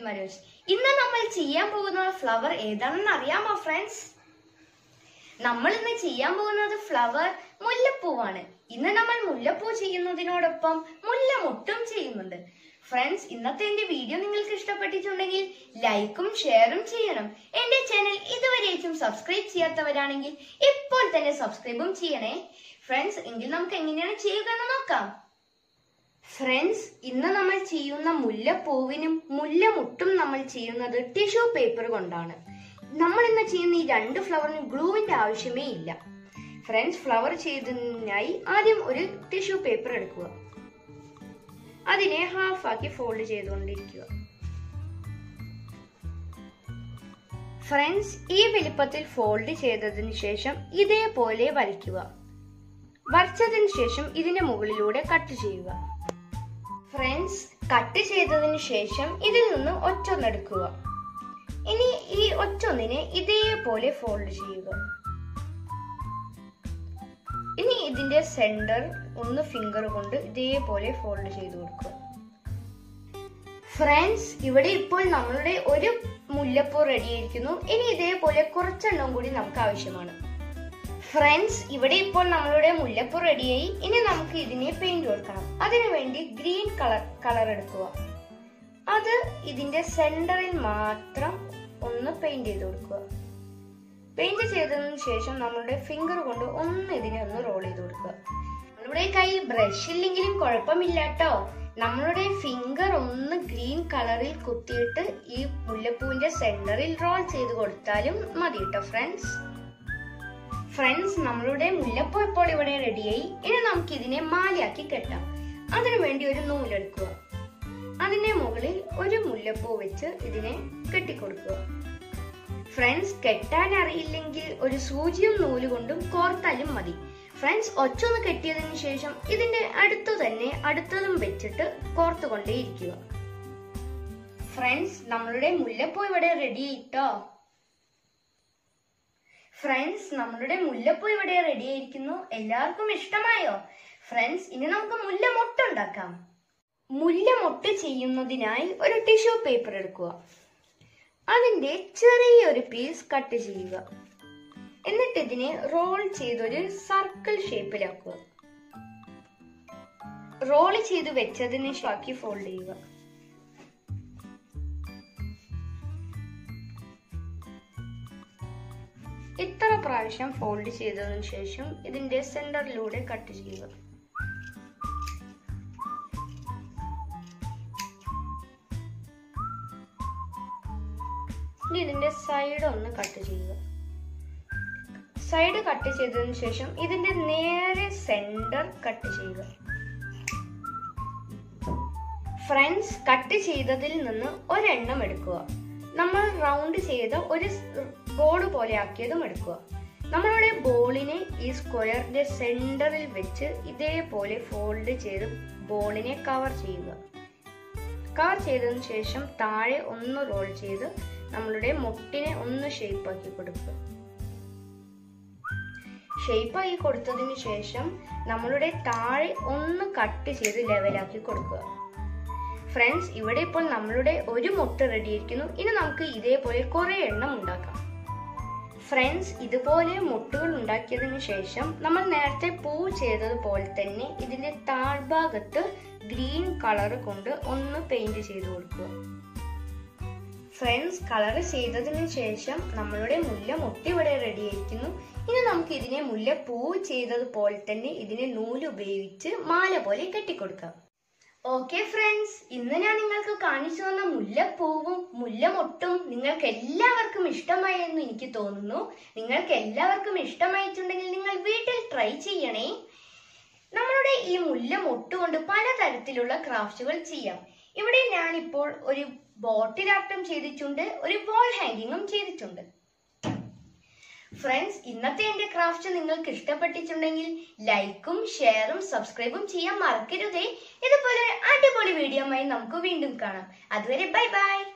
മനോജ്. ഇന്ന് നമ്മൾ ചെയ്യാൻ പോകുന്ന ഫ്ലവർ ഏതാണെന്ന് അറിയാമോ ഫ്രണ്ട്സ്? നമ്മൾ ഇന്ന് ചെയ്യാൻ പോകുന്നത് ഫ്ലവർ മുല്ലപ്പൂവാണ്. ഇന്ന് നമ്മൾ മുല്ലപ്പൂ ചെയ്യുന്നതിനോടൊപ്പം മുല്ലമൊട്ടും ചെയ്യുന്നുണ്ട്. ഫ്രണ്ട്സ്, ഇന്നത്തെ എന്റെ വീഡിയോ നിങ്ങൾക്ക് ഇഷ്ടപ്പെട്ടിട്ടുണ്ടെങ്കിൽ ലൈക്കും ഷെയറും ചെയ്യണം. എന്റെ ചാനൽ ഇതുവരെയും സബ്സ്ക്രൈബ് ചെയ്യാത്തവരാണെങ്കിൽ ഇപ്പോൾ തന്നെ സബ്സ്ക്രൈബും ചെയ്യണേ. ഫ്രണ്ട്സ്, എങ്കിൽ നമുക്ക് എങ്ങനെയാണ് ചെയ്യുക എന്ന് നോക്കാം. ഫ്രണ്ട്സ്, ഇന്ന് നമ്മൾ ചെയ്യുന്ന മുല്ലപ്പൂവിനും മുല്ലമുട്ടും നമ്മൾ ചെയ്യുന്നത് ടിഷ്യൂ പേപ്പർ കൊണ്ടാണ്. നമ്മൾ ഇന്ന് ചെയ്യുന്ന ഈ രണ്ട് ഫ്ലവറിനും ഗ്ലൂവിന്റെ ആവശ്യമേ ഇല്ല. ഫ്രണ്ട്സ്, ഫ്ലവർ ചെയ്തതിനായി ആദ്യം ഒരു ടിഷ്യൂ പേപ്പർ എടുക്കുക. അതിനെ ഹാഫ് ആക്കി ഫോൾഡ് ചെയ്തുകൊണ്ടിരിക്കുക. ഫ്രണ്ട്സ്, ഈ വലിപ്പത്തിൽ ഫോൾഡ് ചെയ്തതിനു ശേഷം ഇതേപോലെ വരയ്ക്കുക. വരച്ചതിന് ശേഷം ഇതിന്റെ മുകളിലൂടെ കട്ട് ചെയ്യുക. ഫ്രണ്ട്സ്, കട്ട് ചെയ്തതിനു ശേഷം ഇതിൽ നിന്ന് ഒറ്റൊന്നെടുക്കുക. ഇനി ഈ ഒറ്റൊന്നിനെ ഇതേപോലെ ഫോൾഡ് ചെയ്യുക. ഇനി ഇതിന്റെ സെന്റർ ഒന്ന് ഫിംഗർ കൊണ്ട് ഇതേപോലെ ഫോൾഡ് ചെയ്ത് കൊടുക്കുക. ഫ്രണ്ട്സ്, ഇവിടെ ഇപ്പോൾ നമ്മളുടെ ഒരു മുല്ലപ്പൂ റെഡി ആയിരിക്കുന്നു. ഇനി ഇതേപോലെ കുറച്ചെണ്ണം കൂടി നമുക്ക് ആവശ്യമാണ്. ഫ്രണ്ട്സ്, ഇവിടെ ഇപ്പോൾ നമ്മളുടെ മുല്ലപ്പൂ റെഡിയായി. ഇനി നമുക്ക് ഇതിനെ പെയിന്റ് കൊടുക്കണം. അതിനുവേണ്ടി ഗ്രീൻ കളർ എടുക്കുക. അത് ഇതിന്റെ സെന്ററിൽ മാത്രം ഒന്ന് പെയിന്റ് ചെയ്ത് കൊടുക്കുക. പെയിന്റ് ചെയ്തതിനു ശേഷം നമ്മളുടെ ഫിംഗർ കൊണ്ട് ഇതിനെ ഒന്ന് റോൾ ചെയ്ത് കൊടുക്കുക. നമ്മളുടെ കൈ ബ്രഷ് ഇല്ലെങ്കിലും കുഴപ്പമില്ല കേട്ടോ. നമ്മളുടെ ഫിംഗർ ഒന്ന് ഗ്രീൻ കളറിൽ കുത്തിയിട്ട് ഈ മുല്ലപ്പൂവിന്റെ സെന്ററിൽ റോൾ ചെയ്ത് കൊടുത്താലും മതി കേട്ടോ ഫ്രണ്ട്സ്, നമ്മളുടെ മുല്ലപ്പൂ ഇപ്പോൾ ഇവിടെ റെഡിയായി. ഇനി നമുക്ക് ഇതിനെ മാലയാക്കി കെട്ടാം. അതിനുവേണ്ടി ഒരു നൂലെടുക്കുക. അതിന്റെ മുകളിൽ ഒരു മുല്ലപ്പൂ വെച്ച് ഇതിനെ കെട്ടിക്കൊടുക്കുക. ഫ്രണ്ട്സ്, കെട്ടാൻ അറിയില്ലെങ്കിൽ ഒരു സൂചിയും നൂല് കൊണ്ടും കോർത്താലും മതി. ഫ്രണ്ട്സ്, ഒച്ചൊന്ന് കെട്ടിയതിനു ശേഷം ഇതിന്റെ അടുത്തു തന്നെ അടുത്തതും വെച്ചിട്ട് കോർത്തുകൊണ്ടേയിരിക്കുക. ഫ്രണ്ട്സ്, നമ്മളുടെ മുല്ലപ്പൂ ഇവിടെ റെഡി ആയിട്ടോ. ഫ്രണ്ട്സ്, നമ്മളുടെ മുല്ലപ്പൂ ഇവിടെ റെഡി ആയിരിക്കുന്നു. എല്ലാവർക്കും ഇഷ്ടമായോ? ഫ്രണ്ട്സ്, ഇനി നമുക്ക് മുല്ലമൊട്ട് ഉണ്ടാക്കാം. മുല്ലമൊട്ട് ചെയ്യുന്നതിനായി ഒരു ടിഷ്യൂ പേപ്പർ എടുക്കുക. അതിന്റെ ചെറിയൊരു പീസ് കട്ട് ചെയ്യുക. എന്നിട്ട് ഇതിനെ റോൾ ചെയ്തൊരു സർക്കിൾ ഷേപ്പിലാക്കുക. റോൾ ചെയ്ത് വെച്ചതിന് ശേഷം ഫോൾഡ് ചെയ്യുക. ഇത്ര പ്രാവശ്യം ഫോൾഡ് ചെയ്തതിനു ശേഷം ഇതിന്റെ സെന്ററിലൂടെ കട്ട് ചെയ്യുക. ഇനി ഇതിന്റെ സൈഡ് ഒന്ന് കട്ട് ചെയ്യുക. സൈഡ് കട്ട് ചെയ്തതിനു ശേഷം ഇതിന്റെ നേരെ സെന്റർ കട്ട് ചെയ്യുക. ഫ്രണ്ട്സ്, കട്ട് ചെയ്തതിൽ നിന്ന് ഒരെണ്ണം എടുക്കുക. നമ്മൾ റൗണ്ട് ചെയ്ത ഒരു ബോൾ പോലെ ആക്കിയതും എടുക്കുക. നമ്മളുടെ ബോളിനെ ഈ സ്ക്വയറിന്റെ സെന്ററിൽ വെച്ച് ഇതേപോലെ ഫോൾഡ് ചെയ്ത് ബോളിനെ കവർ ചെയ്യുക. കവർ ചെയ്തതിനു ശേഷം താഴെ ഒന്ന് റോൾ ചെയ്ത് നമ്മളുടെ മുട്ടിനെ ഒന്ന് ഷേപ്പ് ആക്കി കൊടുക്കുക. ഷേപ്പ് ആക്കി കൊടുത്തതിന് ശേഷം നമ്മളുടെ താഴെ ഒന്ന് കട്ട് ചെയ്ത് ലെവലാക്കി കൊടുക്കുക. ഫ്രണ്ട്സ്, ഇവിടെ ഇപ്പോൾ നമ്മളുടെ ഒരു മുട്ട് റെഡി ആയിരിക്കുന്നു. ഇനി നമുക്ക് ഇതേപോലെ കുറെ എണ്ണം ഉണ്ടാക്കാം. ഫ്രണ്ട്സ്, ഇതുപോലെ മുട്ടുകൾ ഉണ്ടാക്കിയതിനു ശേഷം നമ്മൾ നേരത്തെ പൂ ചെയ്തതുപോലെ തന്നെ ഇതിന്റെ താഴ്ഭാഗത്ത് ഗ്രീൻ കളർ കൊണ്ട് ഒന്ന് പെയിന്റ് ചെയ്ത് കൊടുക്കുക. ഫ്രണ്ട്സ്, കളർ ചെയ്തതിനു ശേഷം നമ്മളുടെ മുല്ലമൊട്ട് ഇവിടെ റെഡി ആയിരിക്കുന്നു. ഇനി നമുക്ക് ഇതിനെ മുല്ലപ്പൂ ചെയ്തതുപോലെ തന്നെ ഇതിനെ നൂല് ഉപയോഗിച്ച് മാല പോലെ കെട്ടിക്കൊടുക്കാം. ഓക്കെ ഫ്രണ്ട്സ്, ഇന്ന് ഞാൻ നിങ്ങൾക്ക് കാണിച്ചു തന്ന മുല്ലപ്പൂവും മുല്ലമൊട്ടും നിങ്ങൾക്ക് എല്ലാവർക്കും ഇഷ്ടമായി എന്ന് എനിക്ക് തോന്നുന്നു. നിങ്ങൾക്ക് എല്ലാവർക്കും ഇഷ്ടമായിട്ടുണ്ടെങ്കിൽ നിങ്ങൾ വീട്ടിൽ ട്രൈ ചെയ്യണേ. നമ്മളുടെ ഈ മുല്ലമൊട്ട് കൊണ്ട് പലതരത്തിലുള്ള ക്രാഫ്റ്റുകൾ ചെയ്യാം. ഇവിടെ ഞാനിപ്പോൾ ഒരു ബോട്ടിൽ ആർട്ടും ചെയ്തിട്ടുണ്ട്, ഒരു വാൾ ഹാങ്ങിങ്ങും ചെയ്തിട്ടുണ്ട്. ഫ്രണ്ട്സ്, ഇന്നത്തെ എന്റെ ക്രാഫ്റ്റ് നിങ്ങൾക്ക് ഇഷ്ടപ്പെട്ടിട്ടുണ്ടെങ്കിൽ ലൈക്കും ഷെയറും സബ്സ്ക്രൈബും ചെയ്യാൻ മറക്കരുതേ. ഇതുപോലെ അടിപൊളി വീഡിയോയുമായി നമുക്ക് വീണ്ടും കാണാം. അതുവരെ ബൈ ബൈ.